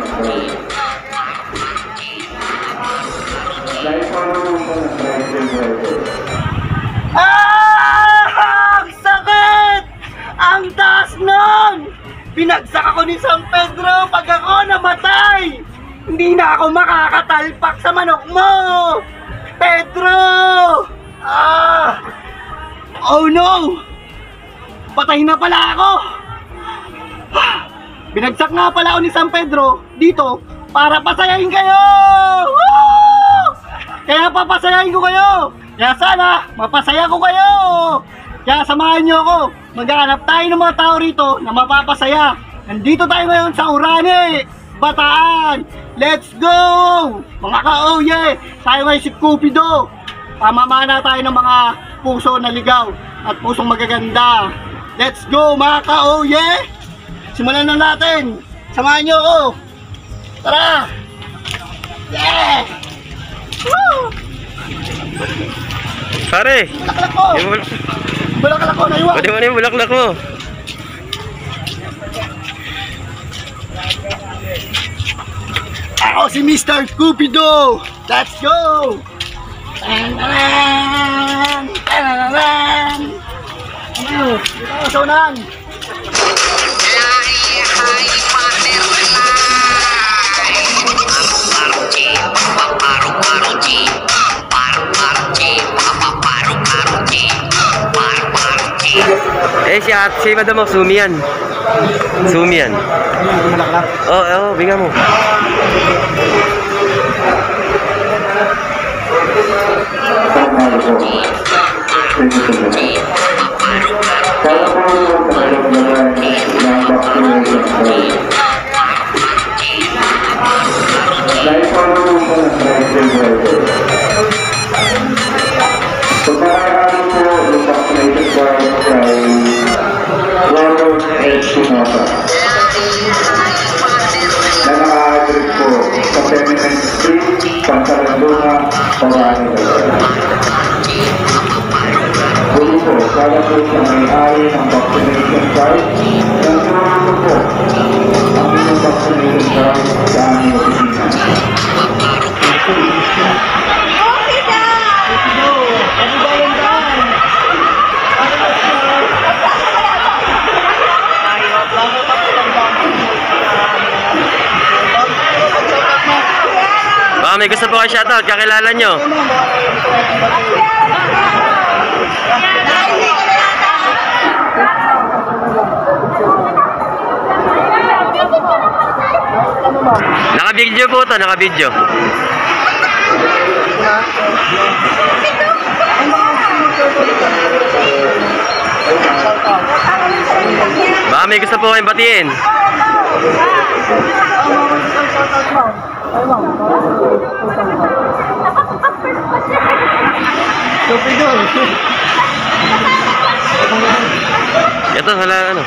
Ang sakit! Ang taas nun! Binagsak ako ni San Pedro pag ako namatay! Hindi na ako makakatalpak sa manok mo! Pedro! Oh no! Patay na pala ako! Binagsak nga pala ako ni San Pedro dito para pasayahin kayo! Woo! Kaya papasayahin ko kayo! Kaya sana mapasaya ko kayo! Kaya samahan nyo ako! Maghahanap tayo ng mga tao rito na mapapasaya! Nandito tayo ngayon sa Orani, Bataan! Let's go! Mga ka-oye! Tayo ngayon si Cupido! Pamamana tayo ng mga puso na ligaw at pusong magaganda! Let's go mga ka-oye! Simulan na natin! Samahan nyo ako! Tara! Yeah! Woo! Pare! Bulaklak ko! Bulaklak ko! Naiwan! Pwede mo na yung bulaklak mo! Ako si Mr. Cupido! Let's go! Tan-tan! Tan-tan! Ano? Dito ako sa unahan! Si madam mo, Sumian. Sumian. Oh, bigyan mo. Para po sa may-ari ng vaccination card, nandito po ang inyong vaccination card sa aming opisina. Okay na! Happy Valentine! Baka may gusto po kayo shoutout, kakilala nyo. Naka-video po ito, naka-video. Baka may gusto po kayong batiin. Ito, hala, ano?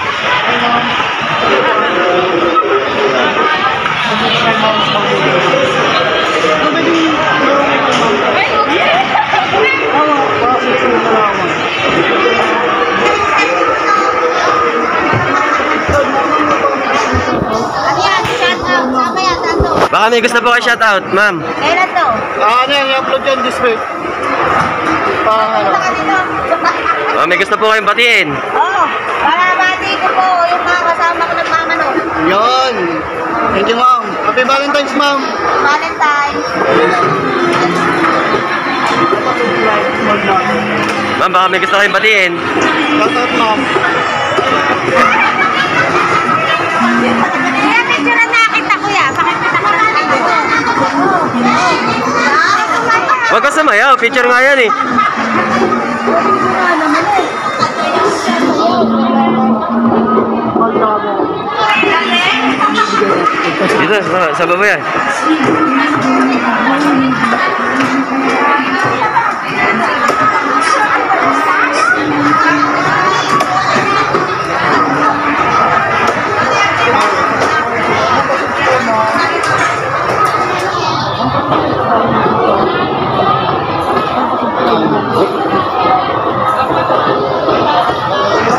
Baka may gusto po kayo shoutout, ma'am. Kailan to? Ano yan, i-upload yan this week. Baka may gusto po kayong batiin. Oo, para bati ko po yung mga kasama ko nagmamano. Yun. Thank you, ma'am. Happy Valentine's, ma'am. Valentine. Ma'am, baka may gusto kayong batiin. Shoutout, ma'am. Kaya picture na nakita kuya. Pakipita ko na. Huwag ka sumayaw, picture nga yan eh. Dito, sa baba yan.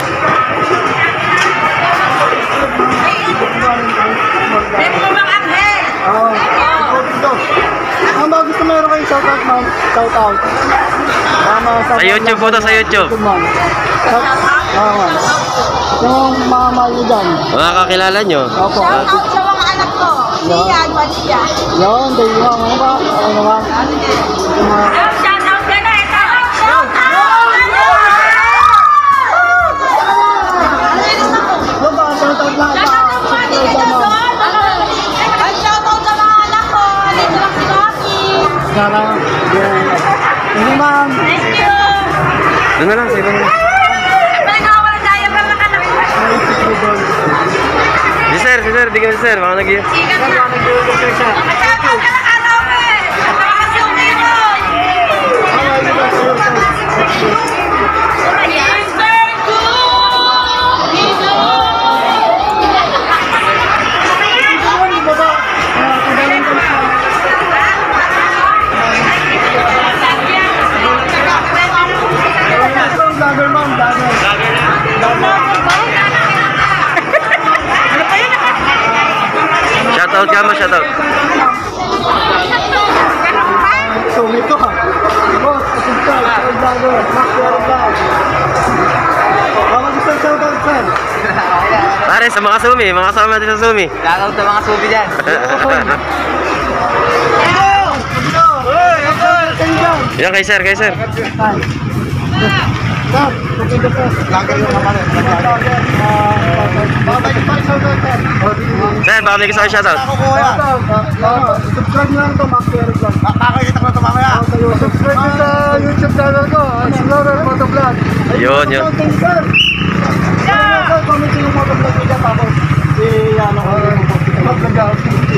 Bebo Mang Angel! Shout out. Sa YouTube po to, sa YouTube. Man. Man. Yung mga mahal nyo dyan. Mga kakilala nyo. Opo. Shout out sa mga anak ko. Lian, Malia. Yun, thank you ma'am. Ano ba? Ano ba? Yung mga... Shout out ka na ito. Shout out! Ano ba? Shout out lang. Ay, shout out sa mga anak ko. Dito lang si Rocky. Sana. Hindi ma'am. Thank you. Doon na lang, sa iba na lang. Nagkakawalan tayo pa ng anak ko. Si sir, di ka si sir, baka nag-iyak. Sikat na. Shout out ka lang araw eh. Nakakasumi ko. Vlogger ma'am, vlogger. Shoutout ka mo, shoutout. Sumi ko ha. Boss, subscribe, vlogger. Max Pero Vlog. Baka gusto yung shout out sir. Pare, sa mga sumi, mga kasama natin sa sumi. Shoutout sa mga subi dyan. Yan, kay sir, kay sir. Sir, maganda sir. Vlogger yung kamarin. Sir, baka may gusto kayo shoutout. Subscribe nyo lang ito, Max Pero Vlog. Makakita ko na ito mamaya. Subscribe nyo sa YouTube channel ko, Explorer Motovlog. Yun, yun. Thank you, sir. Sir, comment nyo yung motovlog nyo dyan, tapos ano ko yung motovlog.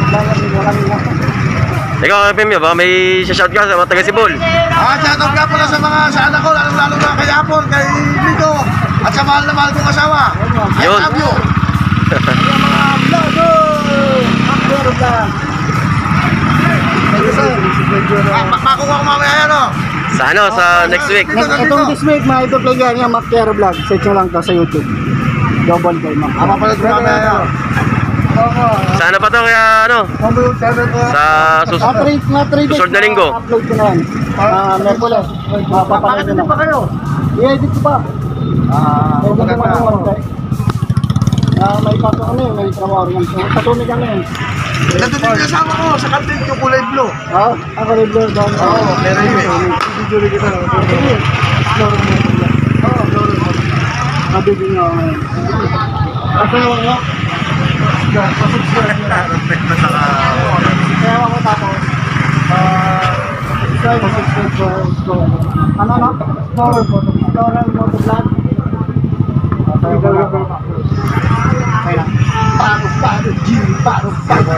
Ikaw, Pemyo, baka may shout ka sa mga taga Sibol. Shoutout nga pala sa mga sa anak ko, lalong-lalo na kay Apon, kay Lido, at sa mahal na mahal kong asawa. I Yun. love you. Yung mga vlogger, Max Pero Vlog. Thank you, sir. Makuha ko mamaya yan, o. Sa ano, sa next week. Itong this week, may ito-play yan yung Max Pero Vlog. Search nyo lang to sa YouTube. Double kay Max. Mapapalad ko mamaya yan. Sa ano pa to, kaya ano? Sa susunod na linggo. Upload ko na yan. Merkules. Mapapanood na. Pa kayo? I-edit ko pa. Maganda. May pato kami, may trabaho rin. Katumi kami. Nandun din yung kasama ko, sa kantin yung kulay blue. Ako rin blur down. Oo, meron yun eh. Video rin kita. Explorer mo. Oo, Explorer mo. Mabibig nyo ako ngayon. Kasi mo, pasubscribe nyo. Kaya ako tapos, subscribe ko, ano na? Explorer Motovlog. Paro, G, paro.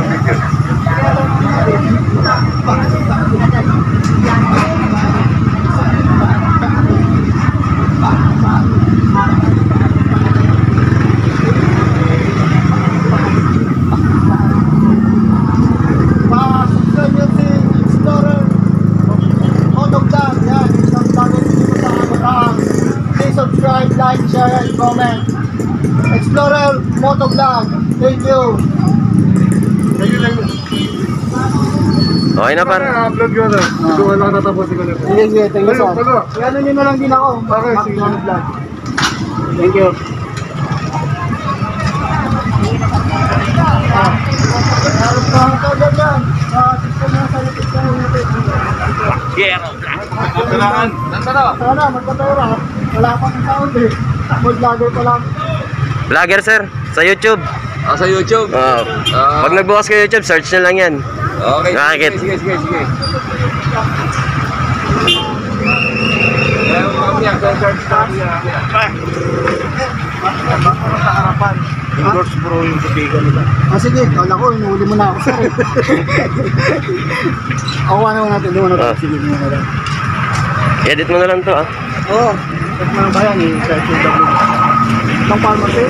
Subscribe nyo si Explorer Motovlog. Yan, isang bagay dito sa kabataan. Please subscribe, like, share, and comment. Explorer Motovlog. Thank you. Okay na, par. upload ko na. Ito wala natapusin ko na. Sige, sige. Thank you, sir. Ano nyo na lang din ako. Okay, Max sige. Pero Vlog. Thank you. Meron pa ang kagad yan. Subscribe nyo sa YouTube channel natin. Kailangan. Sana, magkapera. Wala pang sound eh. Mag-vlogger pa lang. Vlogger, sir, sa YouTube. Sa YouTube. Pag nagbukas kayo YouTube, search na lang yan. Okay. Nakakit. Sige. Meron kami ang search namin. Sa harapan. Endorse bro yung kutigan nila. Sige, kala ko, inuuli mo na ako, sir. Ako, ano natin, di mo natin. Sige, di mo natin. Edit mo na lang to, ah. Oo, at mga bayan eh, sa SW. Itong pharmacy.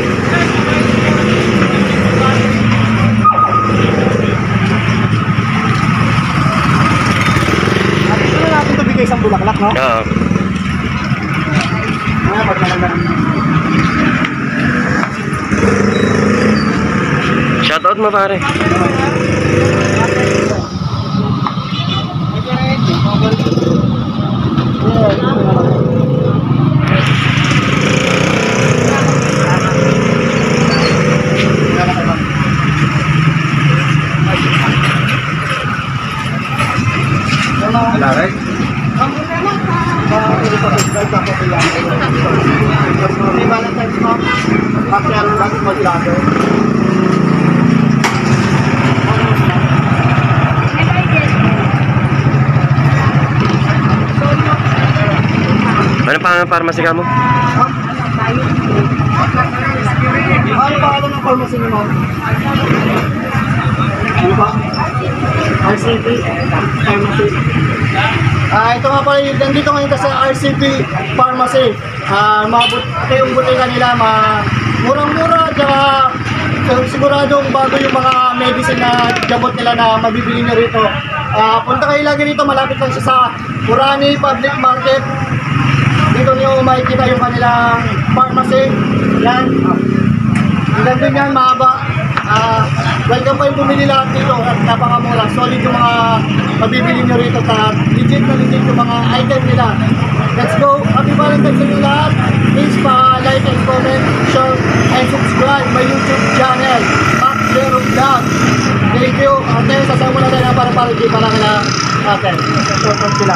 Ano natin ito bigay isang bulaklak, no? Oo. Pag nalaman. Shoutout mo, pare. Thank you. Alright. Happy Valentine's, ma'am. Happy mag-vlogger. Ano pa ang pharmacy ka mo? Ano pa alam ng pharmacy niyo, ma'am? Ano ba? RCP Pharmacy. Ito nga pala, nandito ngayon sa RCP Pharmacy. Ito yung butika nila, murang-mura, tsaka siguradong bago yung mga medicine na gamot nila na mabibili nyo rito. Punta kayo lagi rito, malapit lang siya sa Purani Public Market. Dito nyo makikita yung kanilang pharmacy. Yan. Hanggang din yan, mahaba. Welcome pa yung bumili lahat dito at napakamura. Solid yung mga mabibili nyo rito at legit na legit yung mga item nila. Let's go! Happy Valentine's sa inyo lahat! Please pa-like and comment, share, and subscribe my YouTube channel, Mac Zero Vlog. Thank you! Ate, sasama na tayo para di para kila natin. Short sila.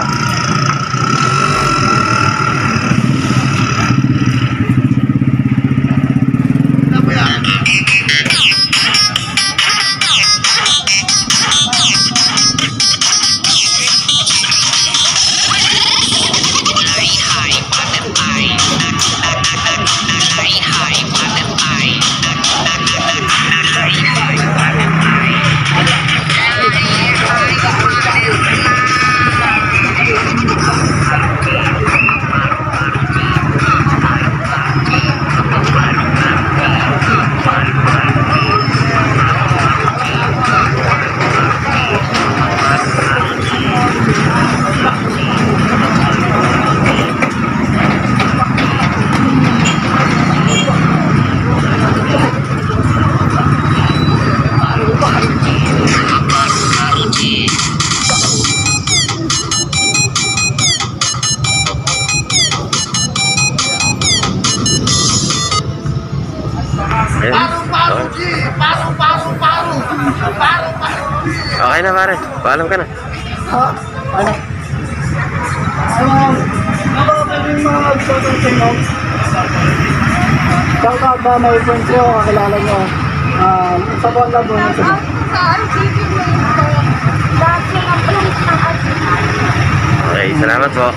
Okay na pare, paalam ka na. Ha? Ano? Ano ba pwedeng mag-shoutout sa inyo? Shoutout ba may friends nyo, kakilala nyo? Sa buwan lang doon. Sa RCP lahat yung upload ng RCP. Okay, salamat po.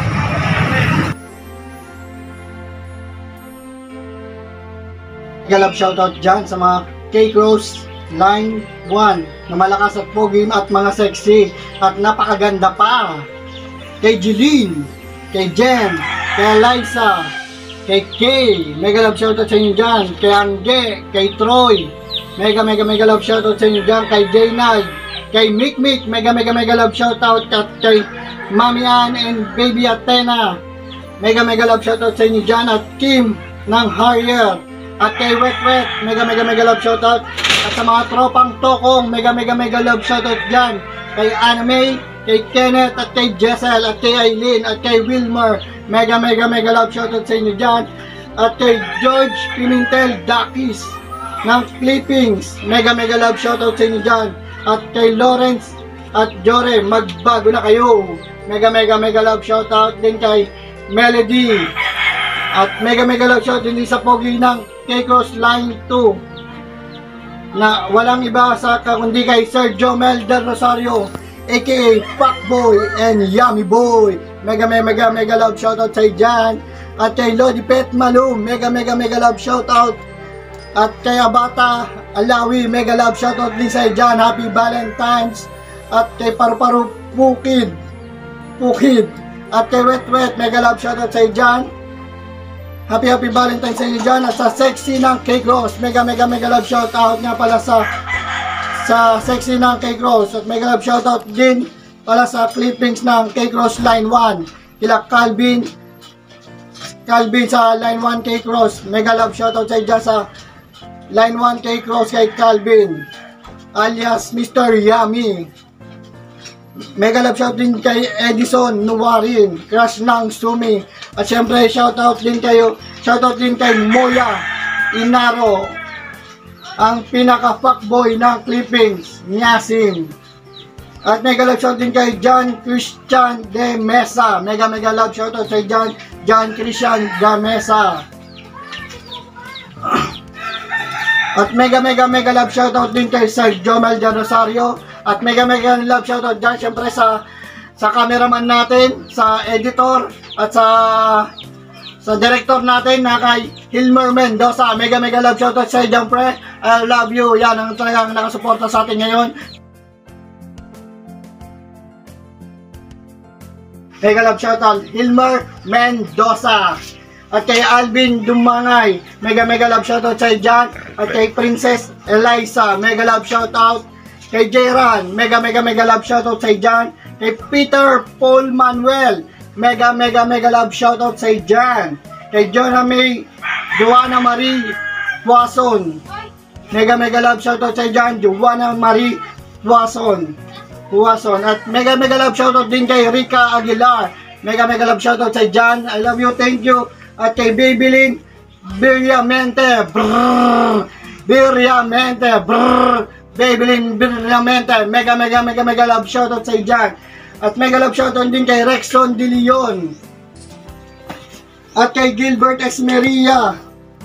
Galap shoutout dyan sa mga K-Cross Line 1 na malakas at pogi at mga sexy at napakaganda pa. Kay Jeline, kay Jen, kay Eliza, kay Kay, mega love shoutout sa inyo dyan. Kay Angge, kay Troy, mega love shoutout sa inyo dyan. Kay Jaynal, kay Mikmik, mega love shoutout. At kay Mami Ann and Baby Athena, mega love shoutout sa inyo dyan. At Kim ng Harrier, at kay Wet, mega love shoutout. At sa mga tropang Tokong, mega love shoutout dyan. Kay Anime, kay Kenneth, at kay Jessel, at kay Aileen, at kay Wilmer, mega love shoutout sa inyo dyan. At kay George Pimentel Dakis ng Clippings, mega love shoutout sa inyo dyan. At kay Lawrence at Jore, magbago na kayo, mega love shoutout din kay Melody. At mega love shoutout din sa pogi ng K-Cross Line 2 na walang iba sa kundi kay Sir Jomel Del Rosario, aka Fuckboy and Yummy Boy, mega love shoutout sa dyan. At kay Lodi Pet Malum, mega love shoutout. At kay Abata Alawi, mega love shoutout din sa dyan. Happy Valentine's. At kay Paru-Paru Pukid, at kay Wet, mega love shoutout sa dyan. Happy Valentine's sa inyo dyan. At sa sexy ng K-Cross, mega love shoutout nga pala sa sexy ng K-Cross. At mega love shoutout din pala sa clippings ng K-Cross Line 1 kila Calvin sa Line 1 K-Cross, mega love shoutout sa inyo dyan sa Line 1 K-Cross kay Calvin alias Mr. Yummy. Mega love shout din kay Edison Nuwarin, crush ng Sumi. At syempre shoutout din kay Moya Inaro, ang pinaka fuckboy ng clippings, Nyasim. At mega love shoutout din kay John Christian de Mesa. Mega love shoutout kay John Christian de Mesa. At mega love shoutout din kay Sir Jomel de Rosario. At mega love shoutout dyan syempre sa cameraman natin, sa editor, at sa director natin na kay Hilmer Mendoza. Mega love shoutout sa dyan, pre. I love you. Yan ang talagang nakasuporta sa atin ngayon. Mega love shoutout Hilmer Mendoza. At kay Alvin Dumangay, mega love shoutout sa dyan. At kay Princess Eliza, mega love shoutout. Kay Jayran, mega love shoutout sa dyan. Kay Peter Paul Manuel, mega love shoutout sa dyan. Kay Joanna Marie Puason, mega love shoutout sa dyan. Joanna Marie Puason. At mega love shoutout din kay Rica Aguilar, mega love shoutout sa dyan. I love you, thank you. At kay Babylin Birriamente, Babylin Birriamente, mega love shoutout sa dyan. At mega love shoutout din kay Rexon De Leon. At kay Gilbert Esmeria.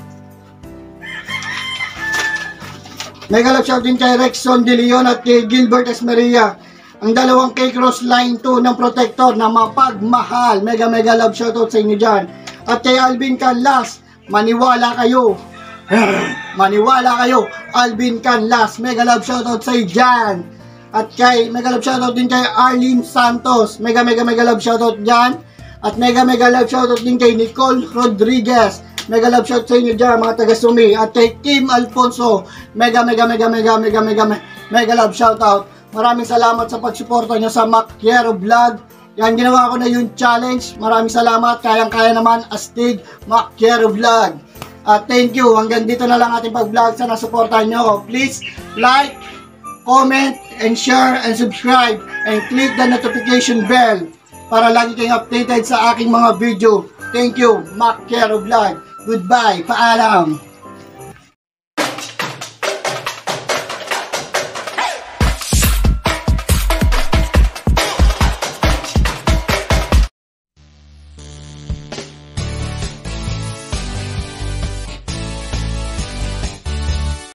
Mega love shoutout din kay Rexon De Leon at kay Gilbert Esmeria. Ang dalawang K-Cross Line 2 ng protector na mapagmahal. Mega love shoutout sa inyo dyan. At kay Alvin Canlas, maniwala kayo. Maniwala kayo. Alvin Canlas, mega love shoutout sa inyo dyan. At kay mega love shoutout din kay Arlene Santos, mega love shoutout dyan. At mega love shoutout din kay Nicole Rodriguez, mega love shoutout sa inyo dyan mga taga-Sumi. At kay Kim Alfonso, mega love shoutout. Maraming salamat sa pagsuporta nyo sa Macquiero Vlog. Yan, ginawa ko na yung challenge. Maraming salamat. Kayang-kaya naman, Astig Macquiero Vlog. Thank you. Hanggang dito na lang ating pag-vlog. Sana supportahan nyo ako. Please like, comment, and share, and subscribe. And click the notification bell para lagi kayong updated sa aking mga video. Thank you, Macquiero Vlog. Goodbye. Paalam.